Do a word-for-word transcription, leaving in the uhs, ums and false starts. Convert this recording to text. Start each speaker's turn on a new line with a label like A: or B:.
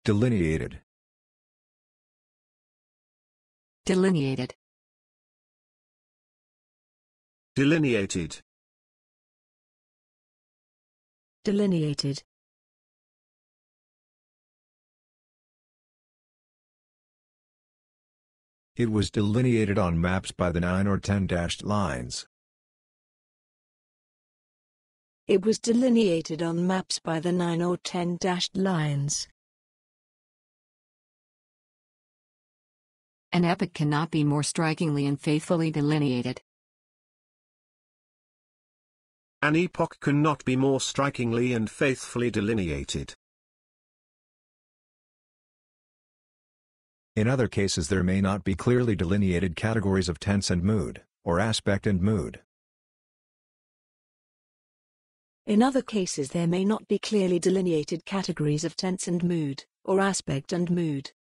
A: Delineated.
B: Delineated.
C: Delineated.
D: Delineated.
A: It was delineated on maps by the nine or ten dashed lines.
D: It was delineated on maps by the nine or ten dashed lines.
B: An epoch cannot be more strikingly and faithfully delineated.
C: An epoch cannot be more strikingly and faithfully delineated.
A: In other cases there may not be clearly delineated categories of tense and mood, or aspect and mood.
D: In other cases there may not be clearly delineated categories of tense and mood, or aspect and mood.